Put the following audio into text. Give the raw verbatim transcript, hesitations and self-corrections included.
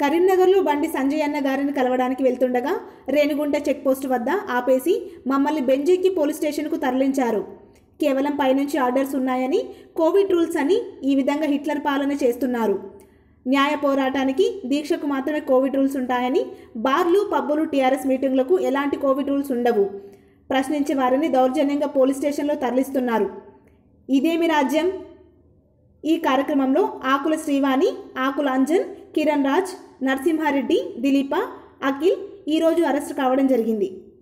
కరీంనగర్లో బండి సంజయ్ అన్న గారిని కలవడానికి వెళ్తుండగా రేణిగుంట చెక్పోస్ట్ వద్ద ఆపేసి మమ్మల్ని బెంజీకి పోలీస్ స్టేషన్కు తరలించారు. కేవలం పైనుంచి ఆర్డర్స్ ఉన్నాయని, కోవిడ్ రూల్స్ అని ఈ విధంగా హిట్లర్ పాలన చేస్తున్నారు. న్యాయ పోరాటానికి, దీక్షకు మాత్రమే కోవిడ్ రూల్స్ ఉంటాయని, బార్లు, పబ్బులు, టీఆర్ఎస్ మీటింగ్లకు ఎలాంటి కోవిడ్ రూల్స్ ఉండవు. ప్రశ్నించే వారిని దౌర్జన్యంగా పోలీస్ స్టేషన్లో తరలిస్తున్నారు. ఇదేమి రాజ్యం? ఈ కార్యక్రమంలో ఆకుల శ్రీవాణి, ఆకుల అంజన్, కిరణ్ రాజ్, నరసింహారెడ్డి, దిలీప, అఖిల్ ఈరోజు అరెస్టు కావడం జరిగింది.